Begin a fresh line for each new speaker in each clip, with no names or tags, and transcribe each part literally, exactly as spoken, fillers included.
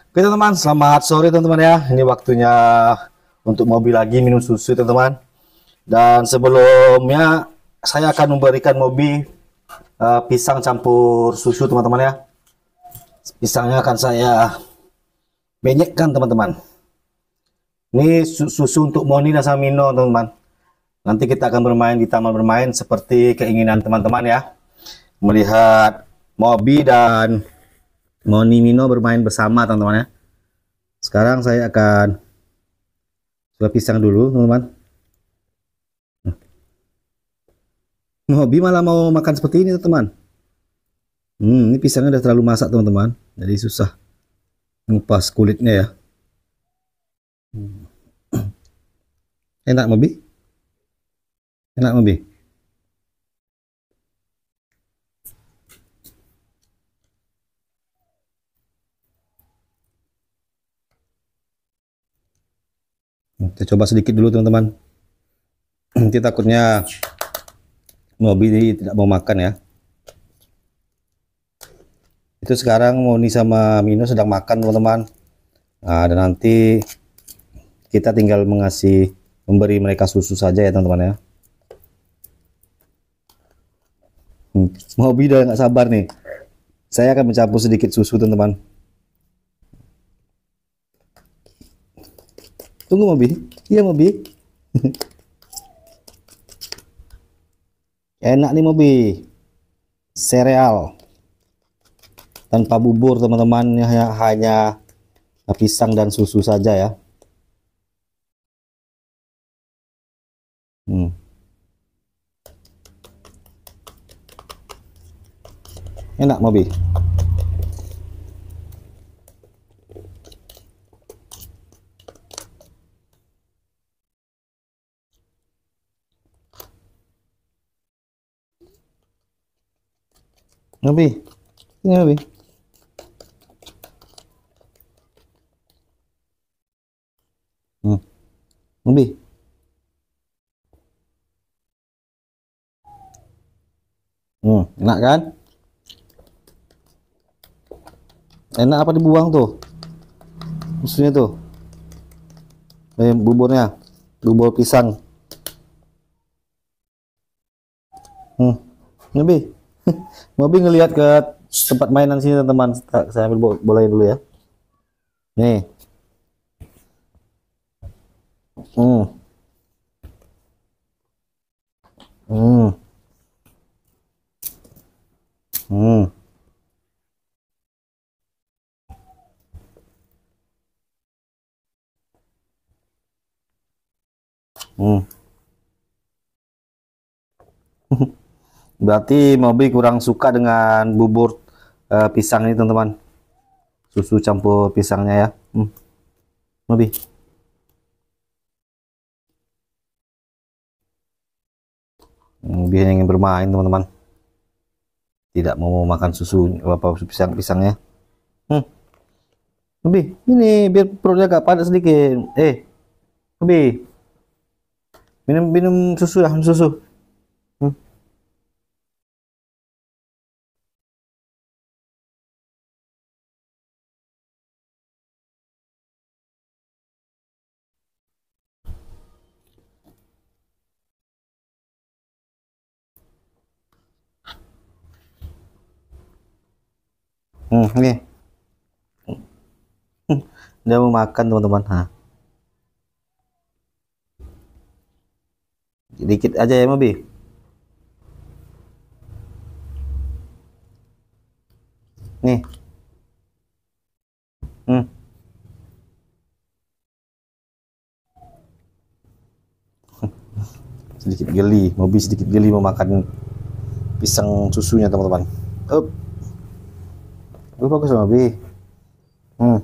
Oke teman-teman, selamat sore teman-teman ya. Ini waktunya untuk Mobi lagi minum susu teman-teman. Dan sebelumnya saya akan memberikan Mobi uh, pisang campur susu teman-teman ya. Pisangnya akan saya benyekkan teman-teman. Ini susu untuk Moni dan Samino teman-teman. Nanti kita akan bermain di taman bermain seperti keinginan teman-teman ya. Melihat Mobi dan Moni Mino bermain bersama teman-teman ya. Sekarang saya akan coba pisang dulu teman-teman. Mobi malah mau makan seperti ini teman-teman. Hmm, ini pisangnya udah terlalu masak teman-teman, jadi susah ngupas kulitnya ya. Hmm. Enak Mobi? Enak Mobi? Kita coba sedikit dulu teman-teman. Nanti takutnya Mobi tidak mau makan ya. Itu sekarang Moni sama Mino sedang makan teman-teman. Nah, dan nanti kita tinggal mengasih memberi mereka susu saja ya teman-teman ya. Hmm, Mobi udah nggak sabar nih. Saya akan mencampur sedikit susu teman-teman. Tunggu Mobi. Iya Mobi. Enak nih Mobi. Sereal tanpa bubur teman-teman, hanya, hanya pisang dan susu saja ya. Hmm. Enak Mobi. Mobi, ini Mobi. Hmm. Mobi. Hmm, enak kan? Enak apa dibuang tuh? Susunya tuh. Eh, buburnya. Bubur pisang. Hmm. Mobi. Mobi ngelihat ke tempat mainan sini teman-teman. Saya ambil bolanya dulu ya. Nih. Hmm. Hmm. Hmm. Hmm. Berarti Mobi kurang suka dengan bubur uh, pisang ini teman-teman. Susu campur pisangnya ya. Hmm. Mobi. Mobi hanya ingin bermain teman-teman. Tidak mau makan susu apa pisang pisangnya. Hmm. Mobi, ini biar perutnya agak padat sedikit. Eh, Mobi, minum minum susu lah, minum susu. Hmm. Hmm, ini. Hmm. Dia mau makan teman-teman. Nah. Dikit aja ya Mobi. Nih. Hmm. Sedikit geli, Mobi sedikit geli mau makan pisang susunya teman-teman. Up. Oh, bagus Mobi. Hmm.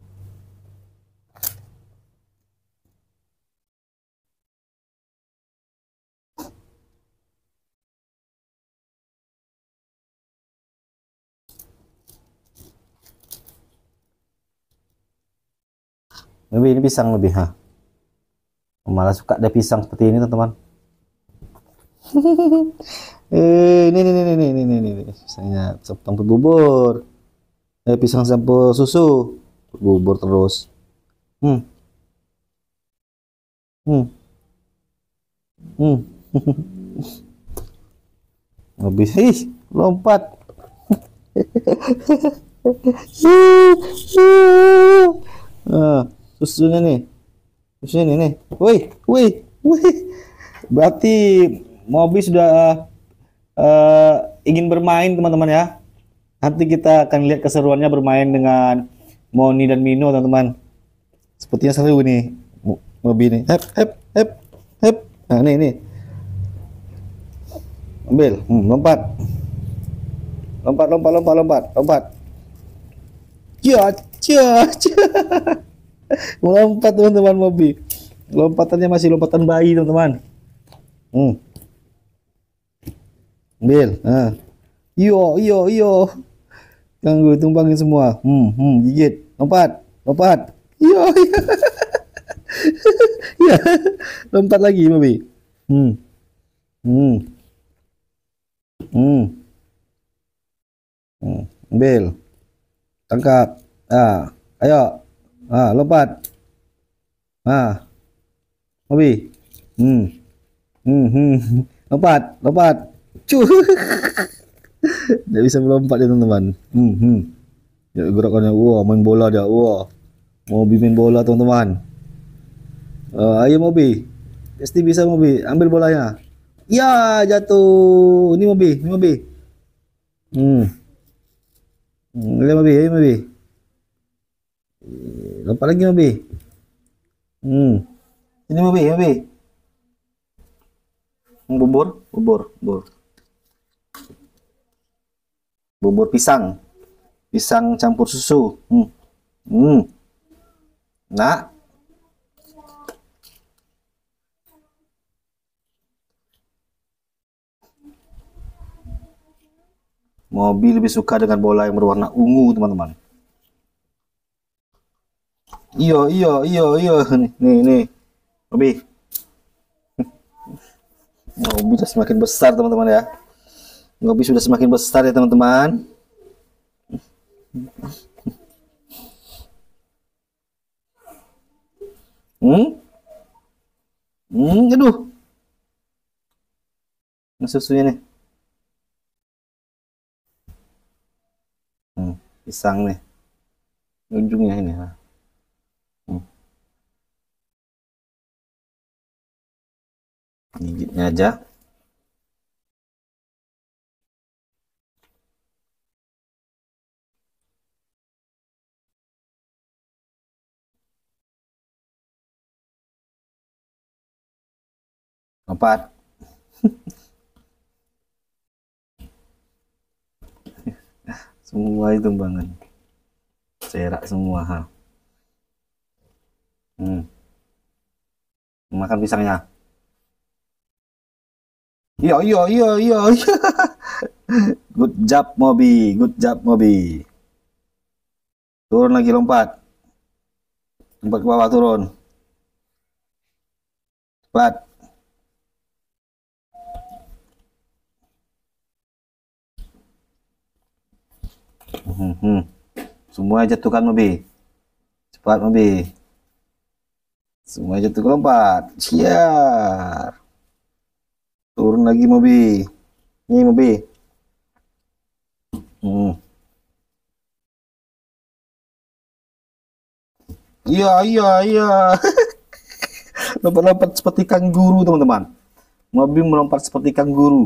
Mobi ini pisang lebih ha. Malah suka ada pisang seperti ini teman-teman. eh, ini ini ini ini ini ini pisangnya campur bubur. Eh, pisang campur susu. bubur terus. Hmm. Hmm. Hmm. Habis, ih, lompat. Nah, susunya nih. Susunya nih, nih. Wih, wih, wih. Berarti Mobi sudah eh, ingin bermain, teman-teman ya. Nanti kita akan lihat keseruannya bermain dengan Moni dan Mino, teman-teman. Sepertinya seru nih, Mo- Mobi nih. Hep, hep, hep, hep. Nah, nih, nih. Ambil, hmm, lompat. Lompat, lompat, lompat, lompat, lompat. Ya, ya, ya. Melompat, teman-teman, Mobi. Lompatannya masih lompatan bayi, teman-teman. Hmm. Ambil. Nah. Yo, yo, yo. Ganggu, tumbangin semua. Hmm, hmm, gigit. Lompat, lompat. Yo, yo. Ya. Lompat lagi, Mobi. Hmm. Hmm. Hmm. Hmm. Ambil. Tangkap. Ah, ayo. Ah, lompat. Ah, Mobi. Hmm. Hmm, hmm. Lompat, lompat. Cuh. Tidak bisa melompat ya, teman-teman. Hmm, hmm. Ya, gerakannya, wah, main bola dia. Wah, Mobi main bola, teman-teman. Uh, ayo Mobi, pasti bisa Mobi. Ambil bolanya. Ya, jatuh. Ini Mobi, ini Mobi. Hmm. Hmm, ayo Mobi, ayo Mobi. Lompat lagi Mobi. Hmm. Ini Mobi, Mobi. Hmm, bubur, bubur, bubur. Bubur pisang. Pisang campur susu. Hmm. Hmm. Nah, Mobi lebih suka dengan bola yang berwarna ungu, teman-teman. Iyo, iyo, iyo, iyo. Nih, nih. Mobi. Mobi sudah semakin besar, teman-teman ya. Mobi sudah semakin besar ya, teman-teman. Hmm? Hmm, aduh. Ini susunya nih. Hmm, pisang nih. Ujungnya ini. Hmm. Gigitnya aja. Empat. Semua itu banget. Cerak semua. Ha. Hmm. Makan pisangnya. Iya, iya, iya, iya, iya. Good job, Mobi. Good job, Mobi. Turun lagi, lompat. Lompat ke bawah, turun. Cepat. Hmm, hmm. Semua jatuhkan, Mobi. Cepat, Mobi. Semua jatuh ke lompat. Siap. Turun lagi, Mobi. Nih, Mobi. Hmm. Iya, iya, iya. Lompat-lompat seperti kanguru, teman-teman. Mobi melompat seperti kanguru.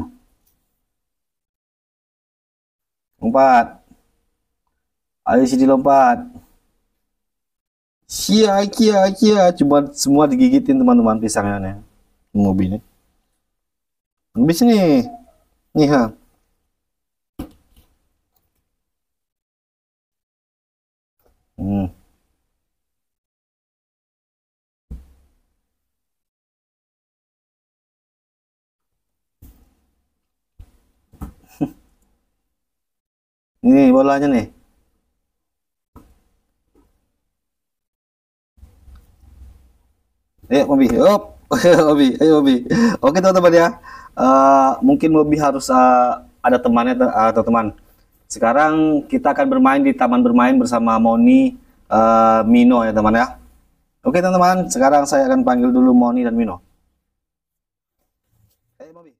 Lompat. Ayo sini lompat. Sia, kia, kia. Cuma semua digigitin, teman-teman, pisangnya nih. Mobi nih. Habis nih. Nih, ha. Hmm. Ini bolanya nih. Ayo, Mobi. Hop. Mobi, ayo Mobi. Oke, teman-teman ya. Eh, mungkin Mobi harus eh, ada temannya, te- eh, teman-teman. Sekarang kita akan bermain di taman bermain bersama Moni, uh, Mino ya teman ya. Oke teman-teman, sekarang saya akan panggil dulu Moni dan Mino.